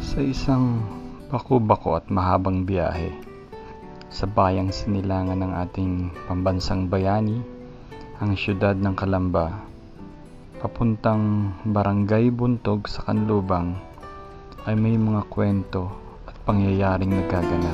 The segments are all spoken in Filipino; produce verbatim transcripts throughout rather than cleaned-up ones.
Sa isang bako-bako at mahabang biyahe sa bayang sinilangan ng ating pambansang bayani, ang siyudad ng Calamba, papuntang Barangay Buntog sa Canlubang, ay may mga kwento at pangyayaring nagaganap.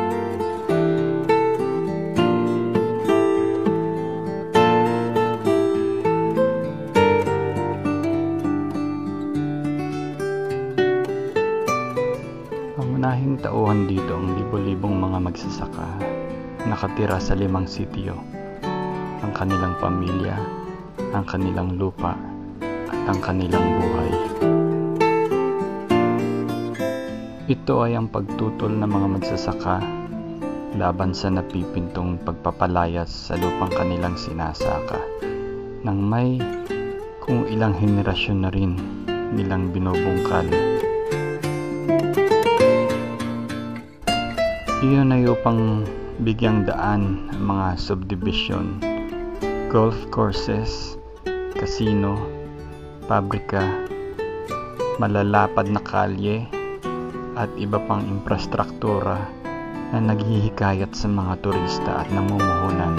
Pangunahing tauhan dito ang libo-libong mga magsasaka nakatira sa limang sitio, ang kanilang pamilya, ang kanilang lupa, at ang kanilang buhay. Ito ay ang pagtutol ng mga magsasaka laban sa napipintong pagpapalayas sa lupang kanilang sinasaka nang may kung ilang henerasyon na rin nilang binubungkal. Iyon ay upang bigyang daan ang mga subdivision, golf courses, casino, pabrika, malalapad na kalye, at iba pang infrastruktura na naghihikayat sa mga turista at namumuhunan.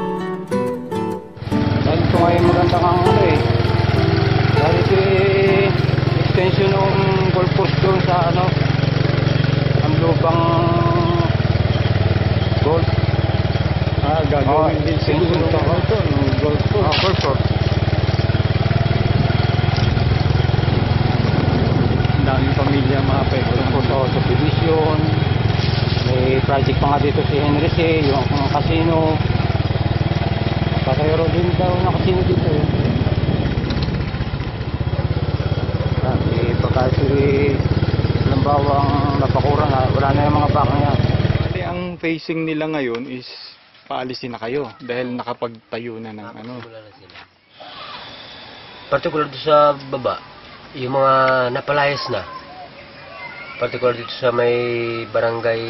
Dahil ito nga yung magandang ang ano eh. Dahil ito eh, extension ng golf course doon sa ano, ang lupang golf. Ah, gagawin oh, din siguro ito, ito, golf course. Ah, golf course. Ang daming pamilya mga pwede po sa subdivision. May project pa nga dito si Henry C, yung mga casino. Kakayaro din daw na casino dito eh. Kasi pagkasi lambawang napakuran na, wala na yung mga bakang yan. Ang facing nila ngayon is paalisin na kayo dahil nakapagtayo na ng ano. Particular dito sa baba, yung mga napalayas na. Particular dito sa may barangay,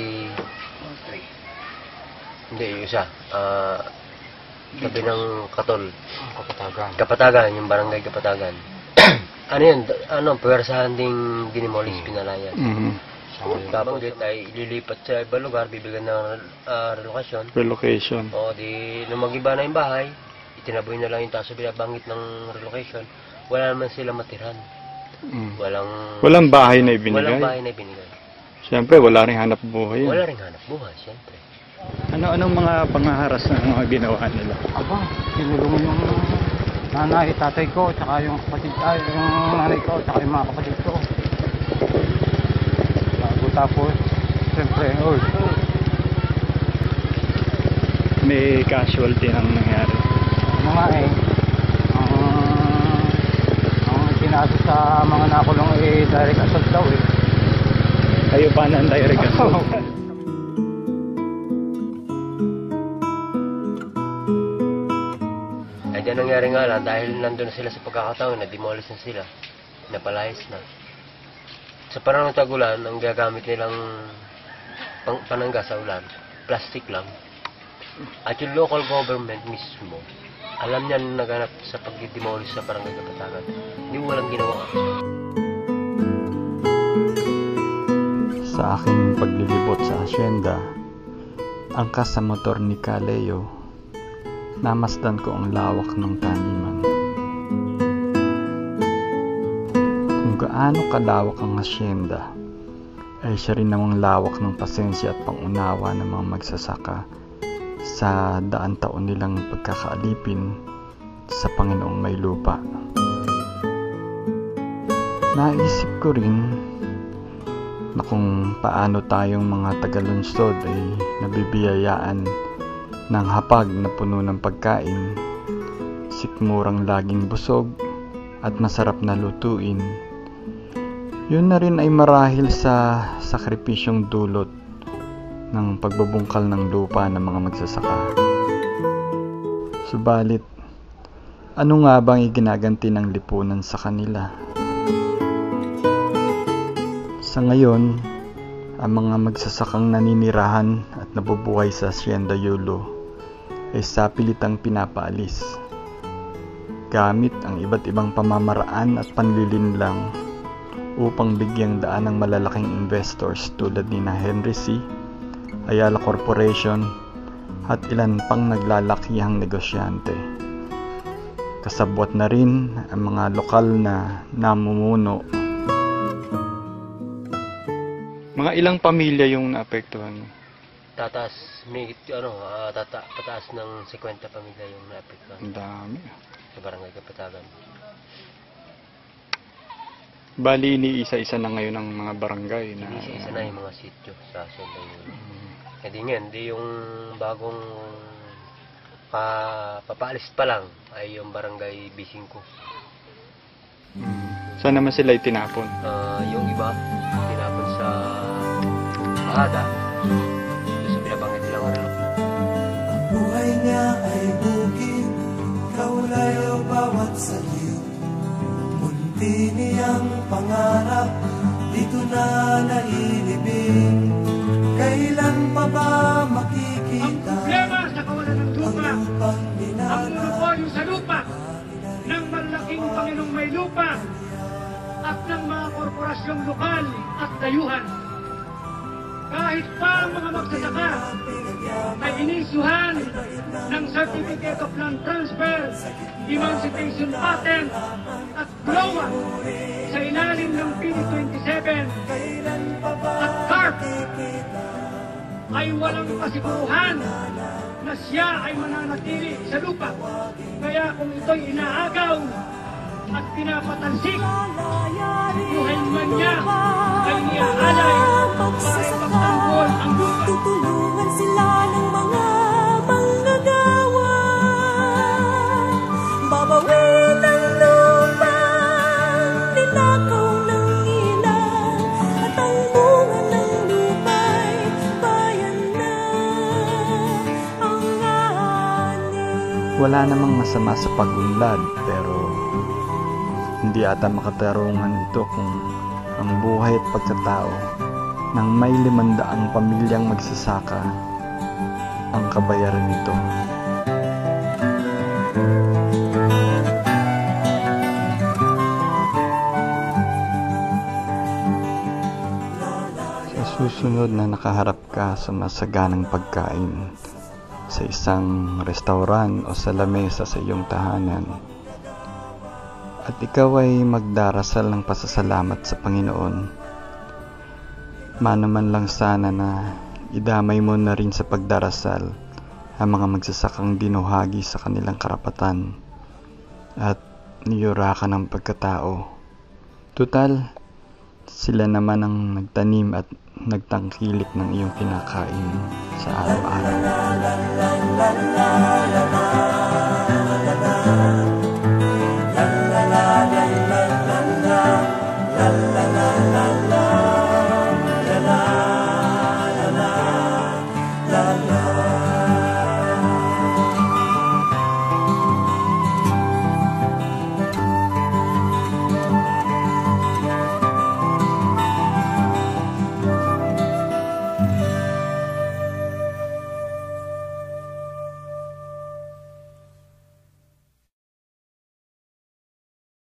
hindi, yung isa, uh, sabi ng Katol. Kapatagan. Kapatagan, yung barangay Kapatagan. Ano yun, ano, puwersahan ding dinimolis, pinalayas. Mm-hmm. Tapos dito ay ililipat sa ibang lugar, bibigyan ng uh, relocation. Relocation. O di, nung mag-iba na yung bahay, itinaboy na lang yung taso binabangit ng relocation. Wala naman sila matiran. Mm. Walang Walang bahay na ibinigay. Walang bahay na ibinigay. Siyempre, wala rin hanap buhay. Wala rin hanap buhay, siyempre. Ano-anong mga pangaharas na mga ginawa nila? Aba, sinulong yung nanay, tatay ko, tsaka yung kapatid, ay, yung nanay ko, tsaka yung mga kapatid ko. Tapos, siyempre, oh, may casualty ang nangyari. Ano nga eh, ang, ang sinabi sa mga nakulong eh, direct assault daw eh. Kayo pa na ang direct assault? Ay dyan nangyari nga lang, dahil nandun na sila sa pagkakataon na demolish na sila, napalayas na. Sa panahon ng tag-ulan, ang gagamit nilang pang panangga sa ulan, plastic lang. At yung local government mismo, alam niya na naganap sa pag-demolish sa barangay Kapatagan. Hindi walang ginawa. Sa aking paglilibot sa asyenda, angkas sa motor ni Kaleo, namasdan ko ang lawak ng taniman. Gaano kalawak ang asyenda ay siya rin namang lawak ng pasensya at pangunawa ng mga magsasaka sa daan taon nilang pagkakaalipin sa Panginoong may lupa. Naisip ko rin na kung paano tayong mga tagalunsod ay nabibiyayaan ng hapag na puno ng pagkain, sikmurang laging busog at masarap na lutuin. Yun na rin ay marahil sa sakripisyong dulot ng pagbubungkal ng lupa ng mga magsasaka. Subalit, ano nga bang iginaganti ng lipunan sa kanila? Sa ngayon, ang mga magsasakang naninirahan at nabubuhay sa Hacienda Yulo ay sapilitang pinapaalis gamit ang iba't ibang pamamaraan at panlilinlang upang bigyang daan ng malalaking investors tulad ni na Henry C., Ayala Corporation at ilan pang naglalakihang negosyante. Kasabwat na rin ang mga lokal na namumuno. Mga ilang pamilya yung naapektuhan? Tataas, may, ano, uh, tata, tataas ng fifty pamilya yung naapektuhan. Ang dami. Sa barangay Kapatagan. Bali, iniisa-isa na ngayon ang mga barangay na... Iniisa-isa na yung mga sityo sa Sunday. Mm. Hindi nga, hindi yung bagong pa, papaalis pa lang ay yung barangay B five. Mm. Saan naman sila itinapon? Uh, yung iba, tinapon sa Mahada. Doon sa pinabanggit nilang ano. Buhay niya ay bukid, kaulayo bawat sayo. Munti niyang pangarap, dito na nailibing. Kailan pa ba makikita ang problema sa kawalan ng lupa? ang lupang Ang minana? monopolyo sa lupa ng malaking Panginoong may lupa at ng mga korporasyong lokal at dayuhan. Kahit pa ang mga magsasaka ay inisyuhan ng Certificate of Land Transfer, Emancipation Patent at G L O A sa ilalim ng P D twenty-seven at C A R P ay walang kasiguruhan na siya ay mananatili sa lupa. Kaya kung ito'y inaagaw at pinapatalsik, buhay man niya ay niaalay para ipagtanggol ang lupa. Tutulungan sila ng mga manggagawa. Babawin ang lupa, ninakaw ng ilan, at ang bunga ng lupa'y bayan na ang ani. Wala namang masama sa pagunlad, pero hindi ata makatarungan ito kung ang buhay at pagkatao ng may limandaang pamilyang magsasaka ang kabayaran nito. Sa susunod na nakaharap ka sa masaganang pagkain sa isang restaurant o sa lamesa sa iyong tahanan, at ikaw ay magdarasal ng pasasalamat sa Panginoon, mano man lang sana na idamay mo na rin sa pagdarasal ang mga magsasakang dinuhagi sa kanilang karapatan at niyurakan ng pagkatao. Tutal, sila naman ang nagtanim at nagtangkilik ng iyong kinakain sa araw-araw.